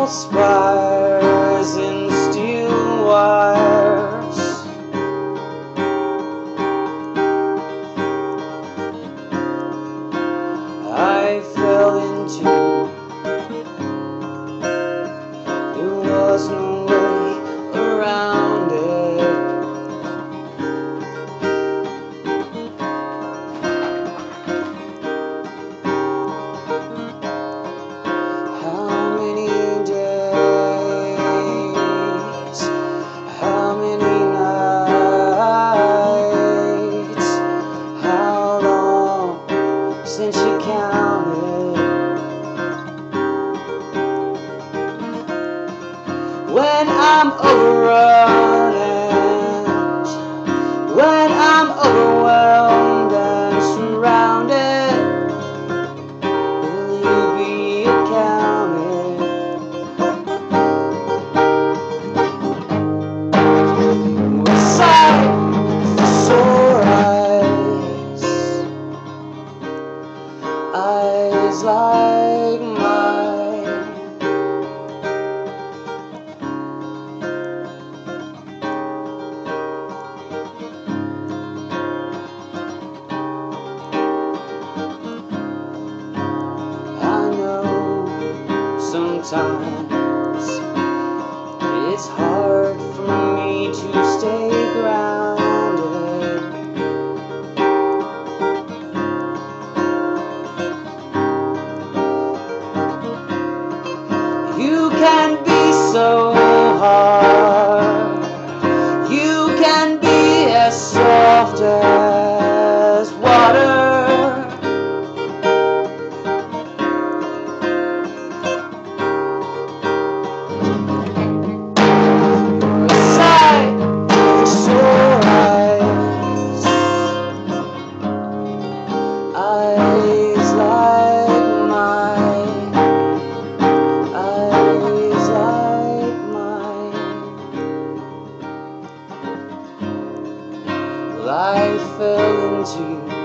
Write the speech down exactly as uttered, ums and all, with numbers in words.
spires and steel wires. I fell into, there was no way around it. How many days, how many nights, how long since you counted? When I'm overrun, when I'm overwhelmed and surrounded, will you be accounted? With sight for sore eyes, eyes like mine. Sometimes it's hard for me to stay grounded. You can be so hard, you can be as soft as water. Eyes like mine, eyes like mine. Well, I fell into